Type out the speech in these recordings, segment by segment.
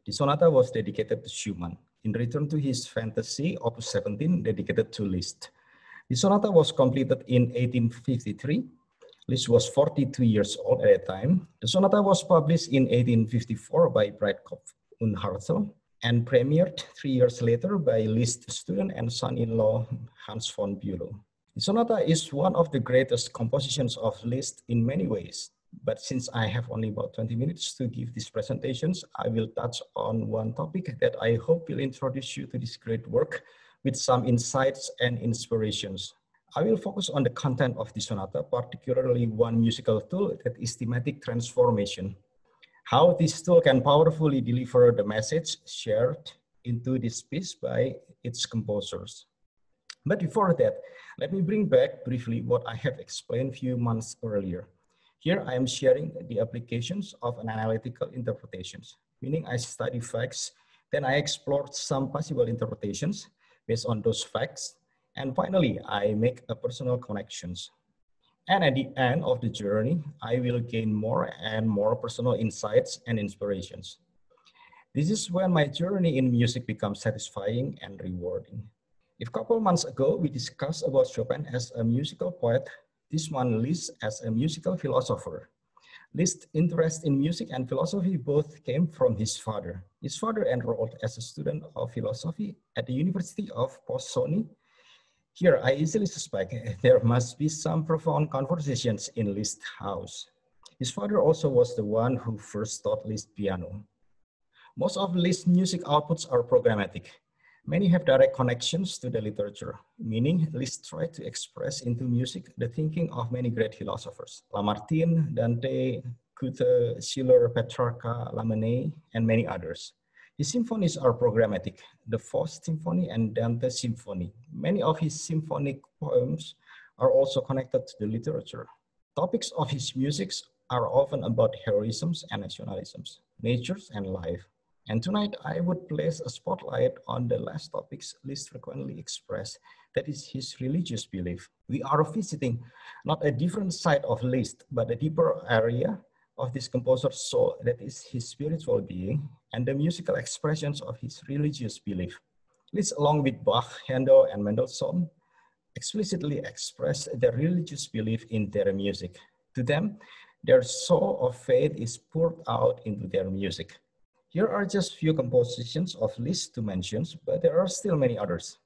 The sonata was dedicated to Schumann in return to his fantasy Opus 17 dedicated to Liszt. The sonata was completed in 1853. Liszt was 42 years old at the time. The sonata was published in 1854 by Breitkopf und Hartel and premiered 3 years later by Liszt's student and son-in-law Hans von Bülow. The sonata is one of the greatest compositions of Liszt in many ways. But since I have only about 20 minutes to give these presentations, I will touch on one topic that I hope will introduce you to this great work with some insights and inspirations. I will focus on the content of the sonata, particularly one musical tool that is thematic transformation. How this tool can powerfully deliver the message shared into this piece by its composers. But before that, let me bring back briefly what I have explained a few months earlier. Here I am sharing the applications of an analytical interpretations, meaning I study facts, then I explored some possible interpretations based on those facts, and finally I make a personal connections. And at the end of the journey, I will gain more and more personal insights and inspirations. This is when my journey in music becomes satisfying and rewarding. If a couple months ago we discussed about Chopin as a musical poet, this one Liszt as a musical philosopher. Liszt's interest in music and philosophy both came from his father. His father enrolled as a student of philosophy at the University of Pozsony. Here, I easily suspect there must be some profound conversations in Liszt's house. His father also was the one who first taught Liszt piano. Most of Liszt's music outputs are programmatic. Many have direct connections to the literature, meaning Liszt tried to express into music the thinking of many great philosophers, Lamartine, Dante, Goethe, Schiller, Petrarca, Lamennais, and many others. His symphonies are programmatic, the Faust Symphony and Dante Symphony. Many of his symphonic poems are also connected to the literature. Topics of his music are often about heroisms and nationalisms, natures and life. And tonight I would place a spotlight on the last topics Liszt frequently expressed, that is his religious belief. We are visiting not a different side of Liszt, but a deeper area of this composer's soul, that is his spiritual being and the musical expressions of his religious belief. Liszt, along with Bach, Handel, and Mendelssohn, explicitly expressed their religious belief in their music. To them, their soul of faith is poured out into their music. Here are just few compositions of Liszt to mention, but there are still many others.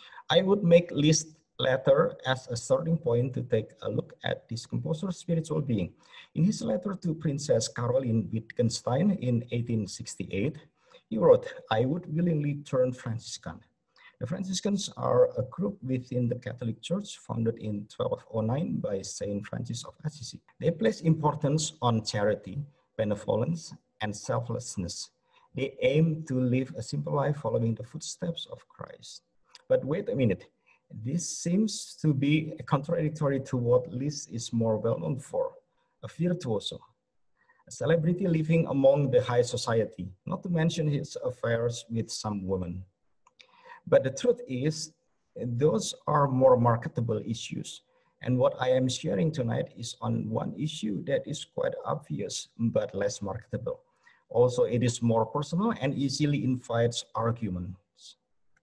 I would make Liszt letter as a starting point to take a look at this composer's spiritual being. In his letter to Princess Caroline Wittgenstein in 1868, he wrote, "I would willingly turn Franciscan." The Franciscans are a group within the Catholic Church founded in 1209 by Saint Francis of Assisi. They place importance on charity, benevolence, and selflessness. They aim to live a simple life following the footsteps of Christ. But wait a minute, this seems to be contradictory to what Liszt is more well known for, a virtuoso, a celebrity living among the high society, not to mention his affairs with some women. But the truth is, those are more marketable issues. And what I am sharing tonight is on one issue that is quite obvious, but less marketable. Also, it is more personal and easily invites arguments.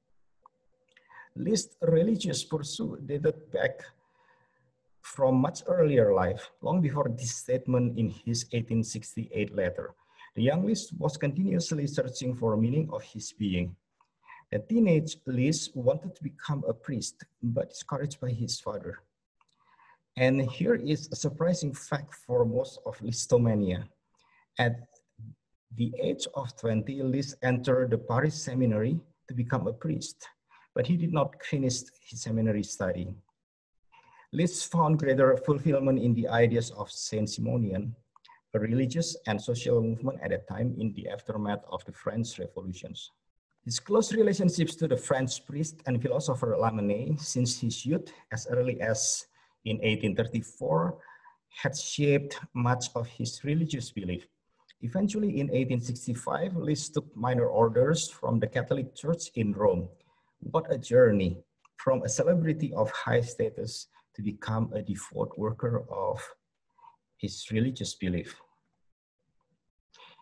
Liszt's religious pursuit dated back from much earlier life, long before this statement in his 1868 letter. The young Liszt was continuously searching for meaning of his being. The teenage Liszt wanted to become a priest, but discouraged by his father. And here is a surprising fact for most of Lisztomania. At the age of 20, Liszt entered the Paris seminary to become a priest, but he did not finish his seminary study. Liszt found greater fulfillment in the ideas of Saint Simonian, a religious and social movement at that time in the aftermath of the French Revolutions. His close relationships to the French priest and philosopher Lamennais since his youth, as early as in 1834, had shaped much of his religious belief. Eventually, in 1865, Liszt took minor orders from the Catholic Church in Rome. What a journey from a celebrity of high status to become a devout worker of his religious belief.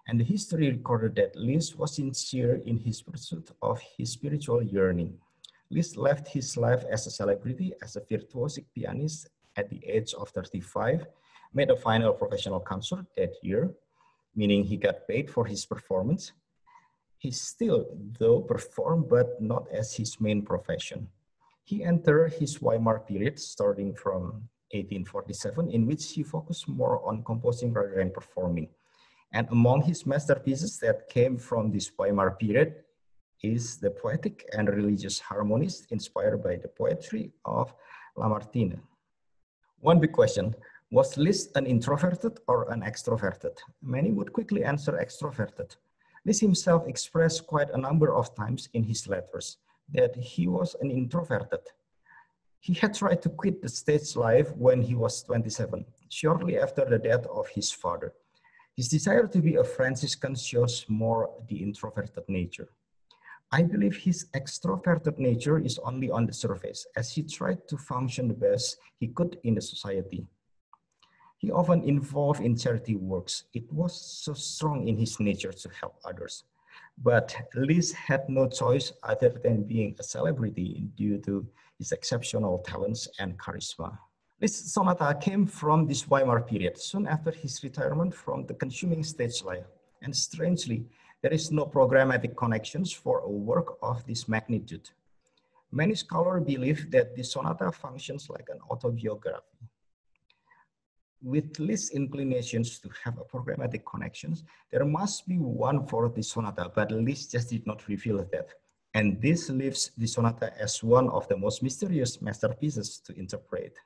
And the history recorded that Liszt was sincere in his pursuit of his spiritual yearning. Liszt left his life as a celebrity, as a virtuosic pianist at the age of 35, made a final professional concert that year, meaning he got paid for his performance. He still, though, performed, but not as his main profession. He entered his Weimar period starting from 1847, in which he focused more on composing rather than performing. And among his masterpieces that came from this Weimar period is the poetic and religious harmonies inspired by the poetry of Lamartine. One big question, was Liszt an introverted or an extroverted? Many would quickly answer extroverted. Liszt himself expressed quite a number of times in his letters that he was an introverted. He had tried to quit the stage life when he was 27, shortly after the death of his father. His desire to be a Franciscan shows more the introverted nature. I believe his extroverted nature is only on the surface, as he tried to function the best he could in the society. He often involved in charity works. It was so strong in his nature to help others. But Liszt had no choice other than being a celebrity due to his exceptional talents and charisma. This sonata came from this Weimar period, soon after his retirement from the consuming stage life. And strangely, there is no programmatic connections for a work of this magnitude. Many scholars believe that the sonata functions like an autobiography. With Liszt's inclinations to have a programmatic connections, there must be one for the sonata, but Liszt just did not reveal that. And this leaves the sonata as one of the most mysterious masterpieces to interpret.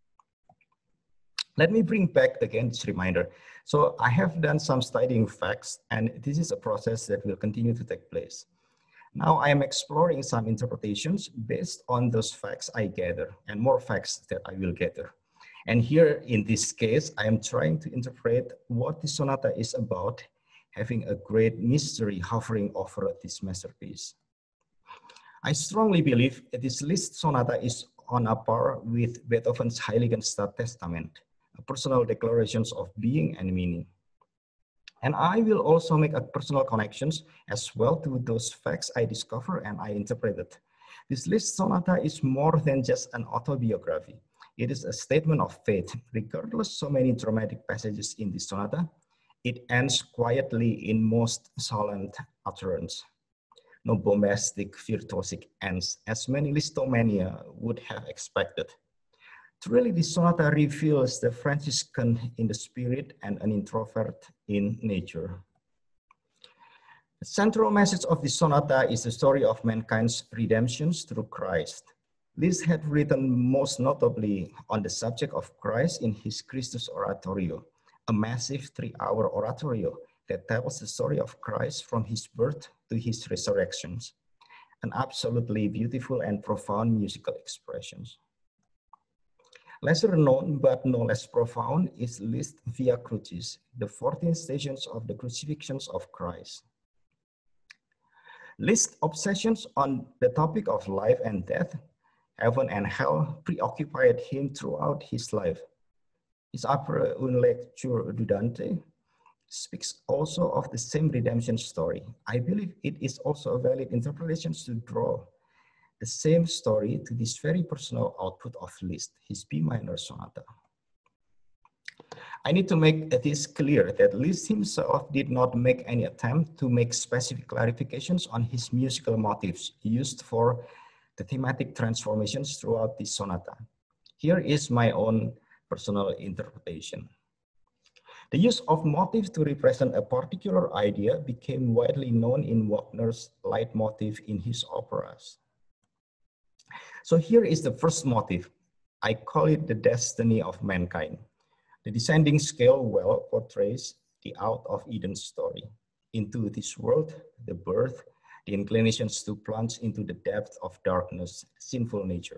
Let me bring back again this reminder. So I have done some studying facts, and this is a process that will continue to take place. Now I am exploring some interpretations based on those facts I gather and more facts that I will gather. And here in this case, I am trying to interpret what the sonata is about, having a great mystery hovering over this masterpiece. I strongly believe that this Liszt sonata is on a par with Beethoven's Heiligenstadt Testament, personal declarations of being and meaning. And I will also make a personal connections as well to those facts I discovered and I interpreted. This Liszt sonata is more than just an autobiography. It is a statement of faith. Regardless so many dramatic passages in this sonata, it ends quietly in most solemn utterance. No bombastic, virtuosic ends, as many Listomania would have expected. Truly, the sonata reveals the Franciscan in the spirit and an introvert in nature. The central message of the sonata is the story of mankind's redemption through Christ. Liszt had written most notably on the subject of Christ in his Christus Oratorio, a massive 3-hour oratorio that tells the story of Christ from his birth to his resurrections, an absolutely beautiful and profound musical expression. Lesser known, but no less profound, is Liszt's Via Crucis, the 14 stations of the crucifixions of Christ. Liszt's obsessions on the topic of life and death, heaven and hell, preoccupied him throughout his life. His opera Une Lecture du Dante speaks also of the same redemption story. I believe it is also a valid interpretation to draw the same story to this very personal output of Liszt, his B minor sonata. I need to make this clear that Liszt himself did not make any attempt to make specific clarifications on his musical motifs used for the thematic transformations throughout this sonata. Here is my own personal interpretation. The use of motifs to represent a particular idea became widely known in Wagner's leitmotif in his operas. So here is the first motif. I call it the destiny of mankind. The descending scale well portrays the out of Eden story. Into this world, the birth, the inclinations to plunge into the depth of darkness, sinful nature.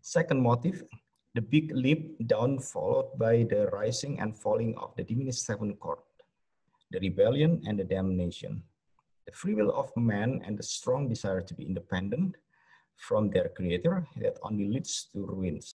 Second motif, the big leap down followed by the rising and falling of the diminished seventh chord, the rebellion and the damnation, the free will of man and the strong desire to be independent from their creator that only leads to ruins.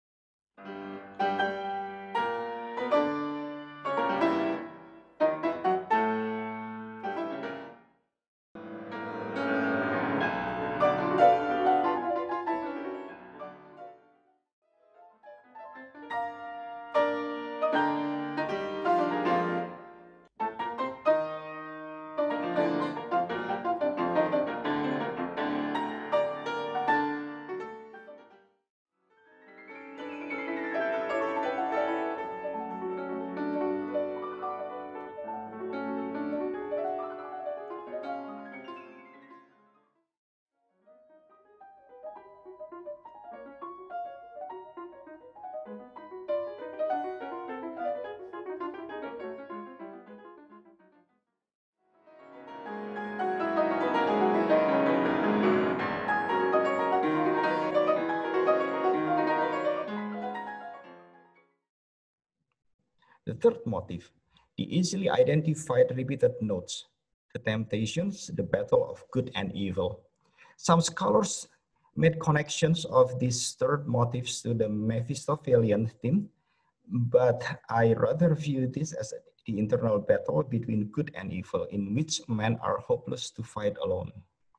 The third motif, the easily identified repeated notes, the temptations, the battle of good and evil. Some scholars made connections of these third motifs to the Mephistophelian theme, but I rather view this as the internal battle between good and evil in which men are hopeless to fight alone.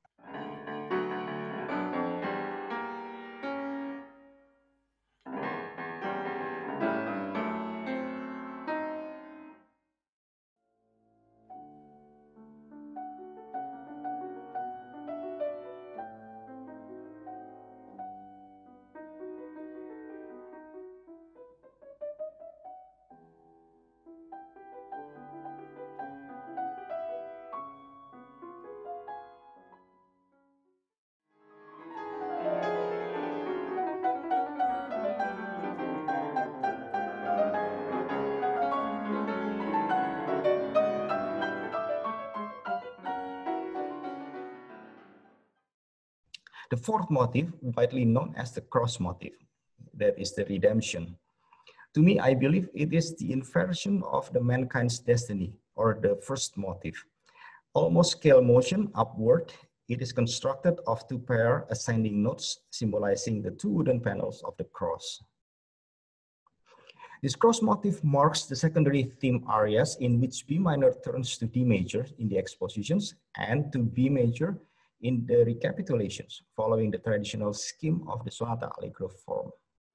The fourth motif, widely known as the cross motif, that is the redemption. To me, I believe it is the inversion of the mankind's destiny, or the first motif. Almost scale motion upward, it is constructed of two pair ascending notes symbolizing the two wooden panels of the cross. This cross motif marks the secondary theme arias in which B minor turns to D major in the expositions and to B major in the recapitulations, following the traditional scheme of the sonata allegro form.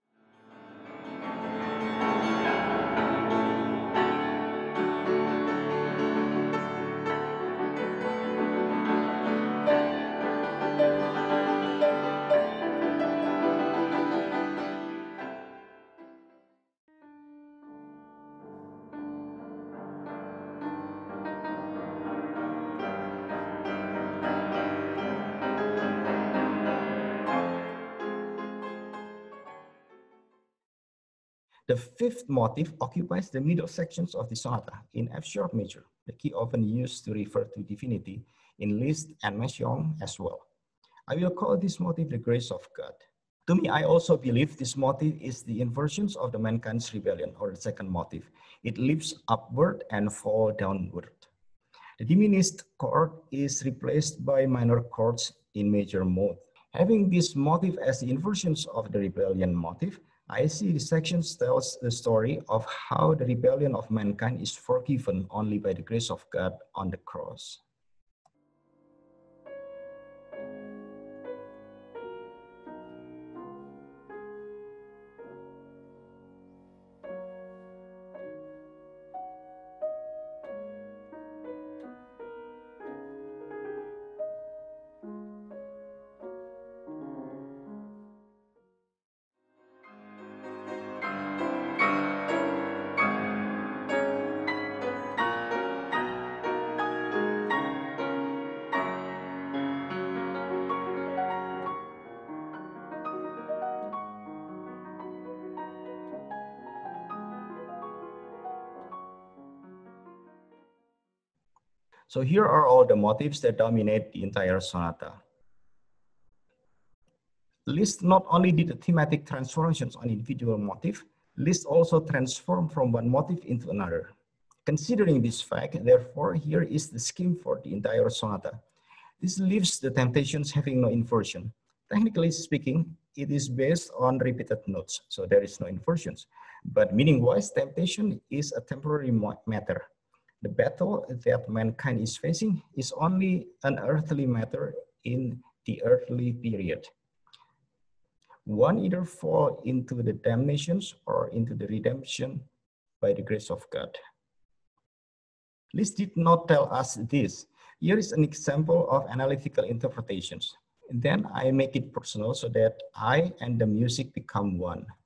The fifth motif occupies the middle sections of the sonata in F sharp major, the key often used to refer to divinity in Liszt and Messiaen as well. I will call this motif the grace of God. To me, I also believe this motif is the inversions of the mankind's rebellion, or the second motif. It leaps upward and falls downward. The diminished chord is replaced by minor chords in major mode. Having this motif as the inversions of the rebellion motif, I see the sections tells the story of how the rebellion of mankind is forgiven only by the grace of God on the cross. So here are all the motifs that dominate the entire sonata. Liszt not only did the thematic transformations on individual motif, Liszt also transformed from one motif into another. Considering this fact, therefore, here is the scheme for the entire sonata. This leaves the Temptations having no inversion. Technically speaking, it is based on repeated notes, so there is no inversions. But meaning-wise, temptation is a temporary matter. The battle that mankind is facing is only an earthly matter in the earthly period. One either fall into the damnations or into the redemption by the grace of God. Liszt did not tell us this. Here is an example of analytical interpretations. And then I make it personal so that I and the music become one.